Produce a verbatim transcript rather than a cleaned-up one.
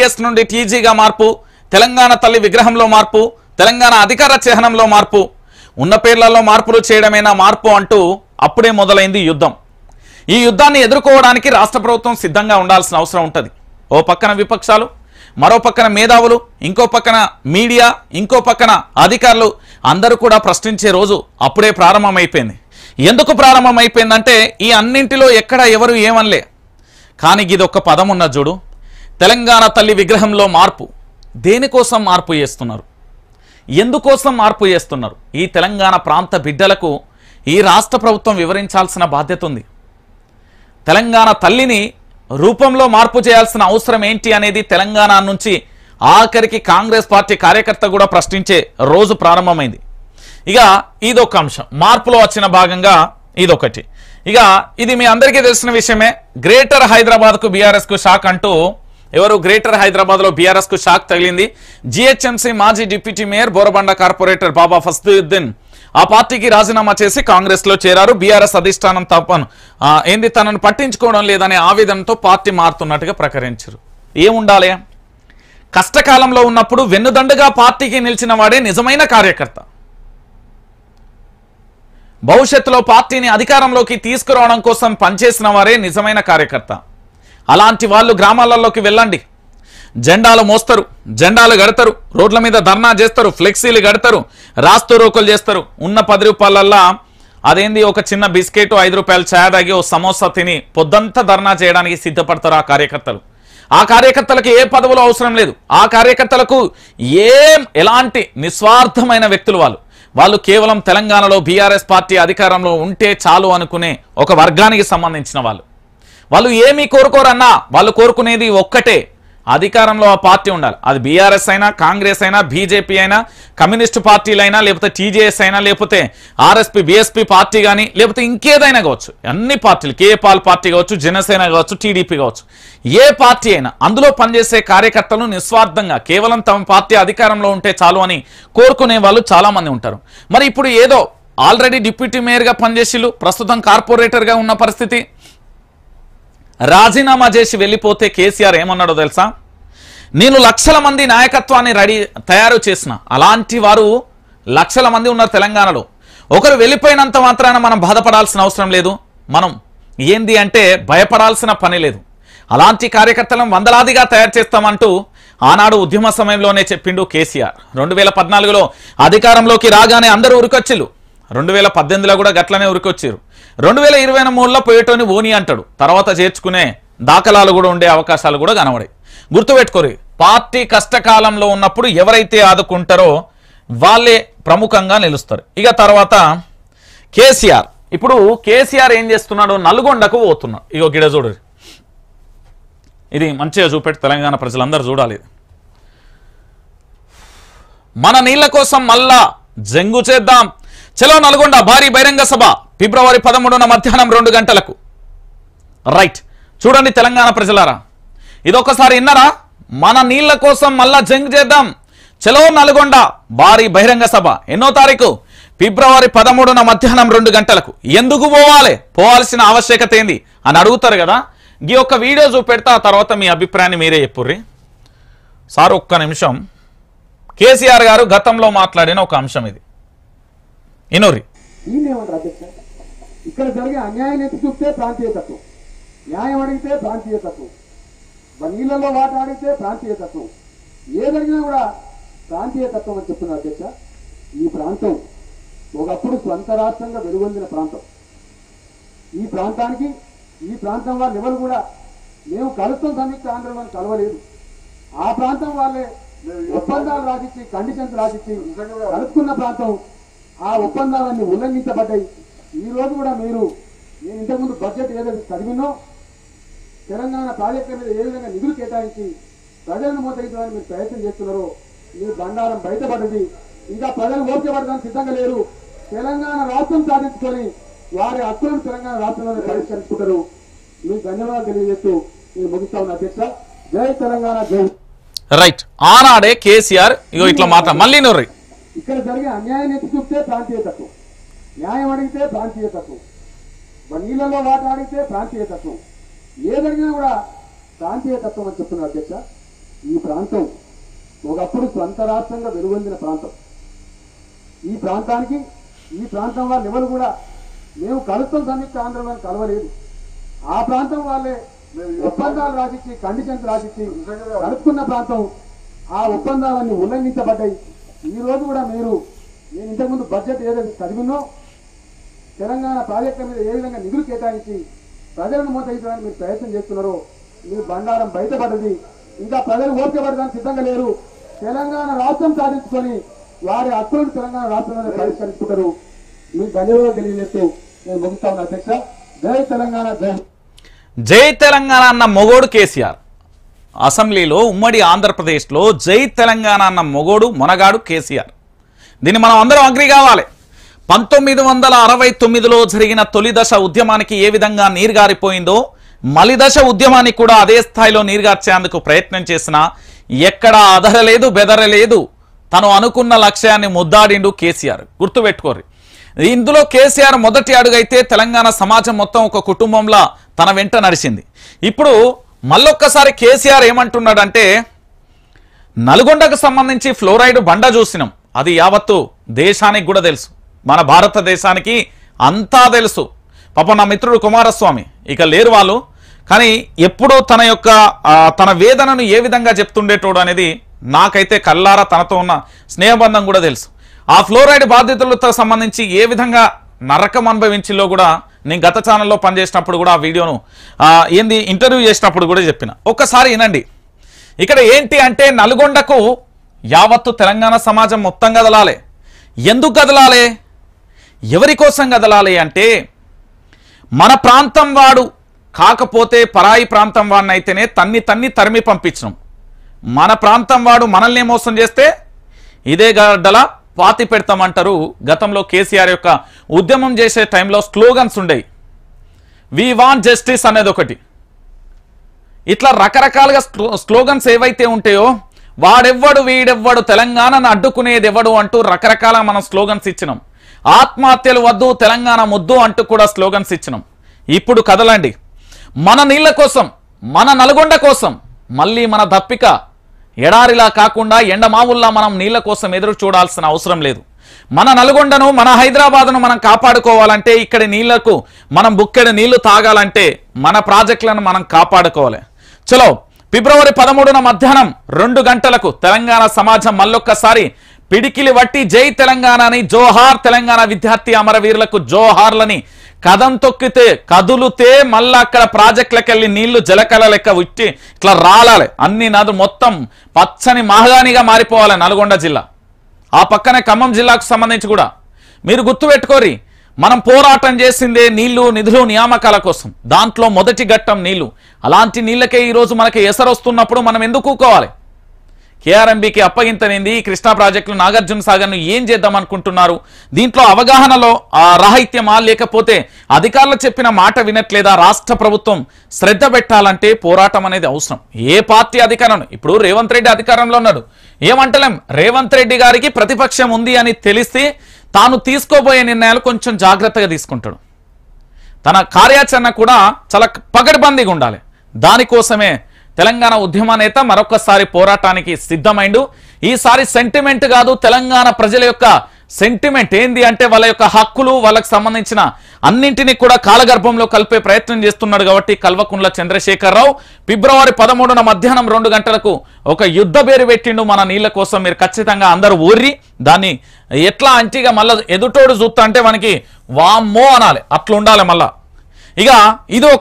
TS నుండి టీజీగా మార్పు, తెలంగాణ తల్లి విగ్రహంలో మార్పు, తెలంగాణ అధికార చిహ్నంలో మార్పు, ఉన్న పేర్లలో మార్పులు చేయడమేనా మార్పు అంటూ అప్పుడే మొదలైంది యుద్ధం. ఈ యుద్ధాన్ని ఎదుర్కోవడానికి రాష్ట్ర ప్రభుత్వం సిద్ధంగా ఉండాల్సిన అవసరం ఉంటుంది. ఓ పక్కన విపక్షాలు, మరో పక్కన మేధావులు, ఇంకో పక్కన మీడియా, ఇంకో పక్కన అధికారులు అందరూ కూడా ప్రశ్నించే రోజు అప్పుడే ప్రారంభమైపోయింది. ఎందుకు ప్రారంభమైపోయిందంటే ఈ అన్నింటిలో ఎక్కడ ఎవరు ఏమనలే, కానీ ఇది ఒక పదం ఉన్న చూడు, తెలంగాణ తల్లి విగ్రహంలో మార్పు. దేనికోసం మార్పు చేస్తున్నారు, ఎందుకోసం మార్పు చేస్తున్నారు? ఈ తెలంగాణ ప్రాంత బిడ్డలకు ఈ రాష్ట్ర ప్రభుత్వం వివరించాల్సిన బాధ్యత ఉంది. తెలంగాణ తల్లిని రూపంలో మార్పు చేయాల్సిన అవసరం ఏంటి అనేది తెలంగాణ నుంచి ఆఖరికి కాంగ్రెస్ పార్టీ కార్యకర్త కూడా ప్రశ్నించే రోజు ప్రారంభమైంది. ఇక ఇదొక అంశం, మార్పులో వచ్చిన భాగంగా ఇదొకటి. ఇక ఇది మీ అందరికీ తెలిసిన విషయమే. గ్రేటర్ హైదరాబాద్కు బీఆర్ఎస్కు షాక్ అంటూ ఎవరు గ్రేటర్ హైదరాబాద్లో బీఆర్ఎస్కు షాక్ తగిలింది. జిహెచ్ఎంసీ మాజీ deputy mayor Borabanda corporator Baba Fasiuddin ఆ పార్టీకి రాజీనామా చేసి కాంగ్రెస్లో చేరారు. బీఆర్ఎస్ అధిష్టానం తప్పను ఏంది తనను పట్టించుకోవడం లేదనే ఆవేదనతో పార్టీ మారుతున్నట్టుగా ప్రకటించారు. ఏముండాలి, కష్టకాలంలో ఉన్నప్పుడు వెన్నుదండుగా పార్టీకి నిలిచిన వాడే నిజమైన కార్యకర్త. భవిష్యత్తులో పార్టీని అధికారంలోకి తీసుకురావడం కోసం పనిచేసిన వారే నిజమైన కార్యకర్త. అలాంటి వాళ్ళు గ్రామాలలోకి వెళ్ళండి, జెండాలు మోస్తారు, జెండాలు గడతారు, రోడ్ల మీద ధర్నా చేస్తారు, ఫ్లెక్సీలు గడతారు, రాస్తూ రోకలు చేస్తారు. ఉన్న పది రూపాయలల్లా అదేంది ఒక చిన్న బిస్కెట్, ఐదు రూపాయలు ఛాయ్ తాగి ఓ సమోసా తిని పొద్దంతా ధర్నా చేయడానికి సిద్ధపడతారు ఆ కార్యకర్తలు. ఆ కార్యకర్తలకు ఏ పదవులు అవసరం లేదు. ఆ కార్యకర్తలకు ఏం ఎలాంటి నిస్వార్థమైన వ్యక్తులు వాళ్ళు. వాళ్ళు కేవలం తెలంగాణలో బీఆర్ఎస్ పార్టీ అధికారంలో ఉంటే చాలు అనుకునే ఒక వర్గానికి సంబంధించిన వాళ్ళు. వాళ్ళు ఏమీ కోరుకోరన్నా, వాళ్ళు కోరుకునేది ఒక్కటే, అధికారంలో ఆ పార్టీ ఉండాలి. అది బీఆర్ఎస్ అయినా, కాంగ్రెస్ అయినా, బీజేపీ అయినా, కమ్యూనిస్టు పార్టీలైనా, లేకపోతే టీజేఎస్ అయినా, లేకపోతే ఆర్ఎస్పీ బీఎస్పీ పార్టీ కానీ, లేకపోతే ఇంకేదైనా కావచ్చు, అన్ని పార్టీలు, కేపాల్ పార్టీ కావచ్చు, జనసేన కావచ్చు, టీడీపీ కావచ్చు, ఏ పార్టీ అయినా అందులో పనిచేసే కార్యకర్తలు నిస్వార్థంగా కేవలం తమ పార్టీ అధికారంలో ఉంటే చాలు అని కోరుకునే వాళ్ళు చాలామంది ఉంటారు. మరి ఇప్పుడు ఏదో ఆల్రెడీ డిప్యూటీ మేయర్గా పనిచేసిళ్ళు, ప్రస్తుతం కార్పొరేటర్గా ఉన్న పరిస్థితి, రాజీనామా చేసి వెళ్ళిపోతే కేసీఆర్ ఏమన్నాడో తెలుసా? నేను లక్షల మంది నాయకత్వాన్ని రెడీ తయారు చేసిన, అలాంటి వారు లక్షల మంది ఉన్నారు తెలంగాణలో. ఒకరు వెళ్ళిపోయినంత మాత్రాన మనం బాధపడాల్సిన అవసరం లేదు, మనం ఏంది అంటే భయపడాల్సిన పని లేదు. అలాంటి కార్యకర్తలను వందలాదిగా తయారు చేస్తామంటూ ఆనాడు ఉద్యమ సమయంలోనే చెప్పిండు కేసీఆర్. రెండు వేల పద్నాలుగులో అధికారంలోకి రాగానే అందరూ ఉరికొచ్చిళ్ళు, రెండు వేల పద్దెనిమిదిలో కూడా గట్లనే ఉరికొచ్చారు. రెండు వేల ఇరవై మూడులో పోయేటోని ఓని అంటాడు, తర్వాత చేర్చుకునే దాఖలాలు కూడా ఉండే అవకాశాలు కూడా కనబడాయి. గుర్తుపెట్టుకోరు, పార్టీ కష్టకాలంలో ఉన్నప్పుడు ఎవరైతే ఆదుకుంటారో వాళ్ళే ప్రముఖంగా నిలుస్తారు. ఇక తర్వాత కేసీఆర్, ఇప్పుడు కేసీఆర్ ఏం చేస్తున్నాడు, నల్గొండకు పోతున్నాడు. ఇగో గిడ చూడు, ఇది మంచిగా చూపెట్టి తెలంగాణ ప్రజలందరూ చూడాలి. మన నీళ్ల కోసం మళ్ళా జంగు చేద్దాం, చలో నల్గొండ భారీ బహిరంగ సభ ఫిబ్రవరి పదమూడున మధ్యాహ్నం రెండు గంటలకు. రైట్, చూడండి తెలంగాణ ప్రజలారా, ఇదొకసారి విన్నారా? మన నీళ్ల కోసం మళ్ళా జంగ్ చేద్దాం, చలో నల్గొండ భారీ బహిరంగ సభ ఎన్నో తారీఖు? ఫిబ్రవరి పదమూడున మధ్యాహ్నం రెండు గంటలకు. ఎందుకు పోవాలి, పోవాల్సిన ఆవశ్యకత ఏంది అని అడుగుతారు కదా. ఈ ఒక్క వీడియో చూపెడతా, ఆ తర్వాత మీ అభిప్రాయాన్ని మీరే చెప్పుర్రి. సార్ ఒక్క నిమిషం, కేసీఆర్ గారు గతంలో మాట్లాడిన ఒక అంశం ఇది, ఇనోరి. ఇక్కడ జరిగే అన్యాయం ఎత్తి చూస్తే ప్రాంతీయతత్వం, న్యాయం అడిగితే ప్రాంతీయతత్వం, నీళ్లలో వాట అడిగితే ప్రాంతీయతత్వం, ఏ జరిగినా కూడా ప్రాంతీయతత్వం అని చెప్తున్నారు అధ్యక్ష. ఈ ప్రాంతం ఒకప్పుడు స్వంత రాష్ట్రంగా వెలుగొందిన ప్రాంతం. ఈ ప్రాంతానికి ఈ ప్రాంతం వాళ్ళు ఎవరు కూడా మేము కలుస్తాం సంయుక్త ఆంధ్రలో కలవలేదు. ఆ ప్రాంతం వాళ్ళే ఒప్పందాలు రాసిచ్చి, కండిషన్స్ రాసిచ్చి కలుపుకున్న ప్రాంతం. ఆ ఒప్పందాలన్నీ ఉల్లంఘించబడ్డాయి. ఈ రోజు కూడా మీరు నేను ఇంతకుముందు బడ్జెట్ ఏదైతే చదివినో తెలంగాణ ప్రాజెక్టుల మీద ఏ విధంగా నిధులు కేటాయించి ప్రజలను మోసగించడానికి మీరు ప్రయత్నం చేస్తున్నారో మీ బండారం బయటపడ్డది. ఇంకా ప్రజలు ఓర్చబడడానికి సిద్ధంగా లేరు. తెలంగాణ రాష్ట్రం సాధించుకొని వారి హక్కులను తెలంగాణ రాష్ట్రంలోనే పరిష్కరించుకుంటారు. మీకు ధన్యవాదాలు తెలియజేస్తూ నేను ముగిస్తా ఉన్న అధ్యక్ష. జై తెలంగాణ, జై. రైట్, ఆనాడే కేసీఆర్ ఇగో ఇట్లా మాట మళ్ళీ నోర్రి. ఇక్కడ జరిగే అన్యాయం ఎత్తి చూస్తే ప్రాంతీయతత్వం, న్యాయం అడిగితే ప్రాంతీయతత్వం, నీళ్లలో వాట అడిగితే ప్రాంతీయతత్వం, ఏ జరిగినా కూడా ప్రాంతీయతత్వం అని చెప్తున్నారు అధ్యక్ష. ఈ ప్రాంతం ఒకప్పుడు స్వంత రాష్ట్రంగా వెలుగొందిన ప్రాంతం. ఈ ప్రాంతానికి ఈ ప్రాంతం వాళ్ళ ఎవరు కూడా మేము కలుస్తాం సంయుక్త ఆంధ్రలో కలవలేదు. ఆ ప్రాంతం వాళ్ళే ఒప్పందాలు రాసిచ్చి కండిషన్స్ రాసిచ్చి కలుపుకున్న ప్రాంతం. ఆ ఒప్పందాలన్నీ ఉల్లంఘించబడ్డాయి. ఈ రోజు కూడా మీరు నేను ఇంతకుముందు బడ్జెట్ ఏదైతే చదివినో తెలంగాణ ప్రాజెక్టుల మీద ఏ విధంగా నిధులు కేటాయించి ప్రజలను మోసగించడానికి మీరు ప్రయత్నం చేస్తున్నారో మీ బండారం బయటపడ్డది. ఇంకా ప్రజలు ఓపిక పడడానికి సిద్ధంగా లేరు. తెలంగాణ రాష్ట్రం సాధించుకొని వారి హక్కులను తెలంగాణ రాష్ట్రంలో పరిష్కరించుకుంటారు. మీకు ధన్యవాదాలు తెలియజేస్తూ నేను ముగిస్తా ఉన్నా అధ్యక్ష. జై తెలంగాణ. జై జై తెలంగాణ అన్న మొగోడు కేసీఆర్. అసెంబ్లీలో ఉమ్మడి ఆంధ్రప్రదేశ్లో జై తెలంగాణ అన్న మొగోడు మొనగాడు కేసీఆర్. దీన్ని మనం అందరం అగ్రి కావాలి. పంతొమ్మిది వందల అరవై తొమ్మిదిలో జరిగిన తొలి దశ ఉద్యమానికి ఏ విధంగా నీరుగారిపోయిందో మలిదశ ఉద్యమాన్ని కూడా అదే స్థాయిలో నీరుగార్చేందుకు ప్రయత్నం చేసినా ఎక్కడా అదరలేదు బెదరలేదు. తను అనుకున్న లక్ష్యాన్ని ముద్దాడిండు కేసీఆర్. గుర్తుపెట్టుకోరు. ఇందులో కేసీఆర్ మొదటి అడుగైతే తెలంగాణ సమాజం మొత్తం ఒక కుటుంబంలా తన వెంట నడిచింది. ఇప్పుడు మళ్ళొక్కసారి కేసీఆర్ ఏమంటున్నాడంటే నల్గొండకు సంబంధించి ఫ్లోరైడ్ బండ చూసినాం. అది యావత్తు దేశానికి కూడా తెలుసు, మన భారతదేశానికి అంతా తెలుసు. పాపం నా మిత్రుడు కుమారస్వామి ఇక లేరు వాళ్ళు, కానీ ఎప్పుడో తన యొక్క తన వేదనను ఏ విధంగా చెప్తుండేటోడు అనేది నాకైతే కల్లారా తనతో ఉన్న స్నేహబంధం కూడా తెలుసు. ఆ ఫ్లోరైడ్ బాధితులతో సంబంధించి ఏ విధంగా నరకం అనుభవించిలో కూడా నేను గత ఛానల్లో పనిచేసినప్పుడు కూడా ఆ వీడియోను ఏంది ఇంటర్వ్యూ చేసినప్పుడు కూడా చెప్పిన. ఒక్కసారి వినండి. ఇక్కడ ఏంటి అంటే నల్గొండకు యావత్తు తెలంగాణ సమాజం మొత్తం కదలాలి. ఎందుకు కదలాలి, ఎవరి కోసం కదలాలి అంటే మన ప్రాంతం వాడు కాకపోతే పరాయి ప్రాంతం వాడిని అయితేనే తన్ని తన్ని తరిమి పంపించడం. మన ప్రాంతం వాడు మనల్ని మోసం చేస్తే ఇదే గడ్డల పాతి పెడతామంటారు. గతంలో కేసీఆర్ యొక్క ఉద్యమం చేసే టైంలో స్లోగన్స్ ఉండేవి. వి వాంట్ జస్టిస్ అనేది ఒకటి. ఇట్లా రకరకాలుగా స్లోగన్స్ ఏవైతే ఉంటాయో వాడెవ్వడు వీడెవ్వడు తెలంగాణను అడ్డుకునేది ఎవడు అంటూ రకరకాల మనం స్లోగన్స్ ఇచ్చినాం. ఆత్మహత్యలు వద్దు తెలంగాణ ముద్దు అంటూ కూడా స్లోగన్స్ ఇచ్చినాం. ఇప్పుడు కదలండి. మన నీళ్ల కోసం, మన నల్గొండ కోసం మళ్ళీ మన దప్పిక ఎడారిలా కాకుండా ఎండమావుల్లా మనం నీళ్ల కోసం ఎదురు చూడాల్సిన అవసరం లేదు. మన నల్గొండను, మన హైదరాబాద్ను మనం కాపాడుకోవాలంటే, ఇక్కడి నీళ్లకు మనం బుక్కెడు నీళ్లు తాగాలంటే మన ప్రాజెక్టులను మనం కాపాడుకోవాలి. చలో, ఫిబ్రవరి పదమూడున మధ్యాహ్నం రెండు గంటలకు తెలంగాణ సమాజం మళ్ళొక్కసారి పిడికిలి వట్టి జై తెలంగాణ అని జోహార్ తెలంగాణ విద్యార్థి అమరవీరులకు జోహార్లని కదం తొక్కితే కదులుతే మళ్ళా అక్కడ ప్రాజెక్టులకు వెళ్ళి నీళ్లు జలకళ లెక్క ఉట్టి ఇట్లా రాలాలి. అన్ని నదు మొత్తం పచ్చని మహాగానిగా మారిపోవాలి నల్గొండ జిల్లా. ఆ పక్కనే ఖమ్మం జిల్లాకు సంబంధించి కూడా మీరు గుర్తుపెట్టుకోరి. మనం పోరాటం చేసిందే నీళ్లు, నిధులు, నియామకాల కోసం. దాంట్లో మొదటి ఘట్టం నీళ్లు. అలాంటి నీళ్ళకే ఈరోజు మనకి ఎసరొస్తున్నప్పుడు మనం ఎందుకు కూకోవాలి? కేఆర్ఎంబీకి అప్పగింతనింది కృష్ణా ప్రాజెక్టులు, నాగార్జున సాగర్ను ఏం చేద్దాం అనుకుంటున్నారు? దీంట్లో అవగాహనలో రాహిత్యమా, లేకపోతే అధికారులు చెప్పిన మాట వినట్లేదా? రాష్ట్ర ప్రభుత్వం శ్రద్ధ పెట్టాలంటే పోరాటం అనేది అవసరం. ఏ పార్టీ అధికారం, ఇప్పుడు రేవంత్ రెడ్డి అధికారంలో ఉన్నాడు, ఏమంటలేం. రేవంత్ రెడ్డి గారికి ప్రతిపక్షం ఉంది అని తెలిస్తే తాను తీసుకోబోయే నిర్ణయాలు కొంచెం జాగ్రత్తగా తీసుకుంటాడు. తన కార్యాచరణ కూడా చాలా పకడ్బందీగా ఉండాలి. దానికోసమే తెలంగాణ ఉద్యమ నేత మరొకసారి పోరాటానికి సిద్ధమైండు. ఈసారి సెంటిమెంట్ కాదు, తెలంగాణ ప్రజల యొక్క సెంటిమెంట్ ఏంది అంటే వాళ్ళ యొక్క హక్కులు, వాళ్ళకి సంబంధించిన అన్నింటినీ కూడా కాలగర్భంలో కలిపే ప్రయత్నం చేస్తున్నాడు. కాబట్టి కల్వకుంట్ల చంద్రశేఖరరావు ఫిబ్రవరి పదమూడున మధ్యాహ్నం రెండు గంటలకు ఒక యుద్ధ పేరు పెట్టిండు మన నీళ్ల కోసం. మీరు ఖచ్చితంగా అందరూ ఊర్రి దాన్ని ఎట్లా అంటిగా మళ్ళీ ఎదుటోడు చూస్తా అంటే మనకి వామ్మో అనాలి, అట్లా ఉండాలి. మళ్ళా ఇక ఇది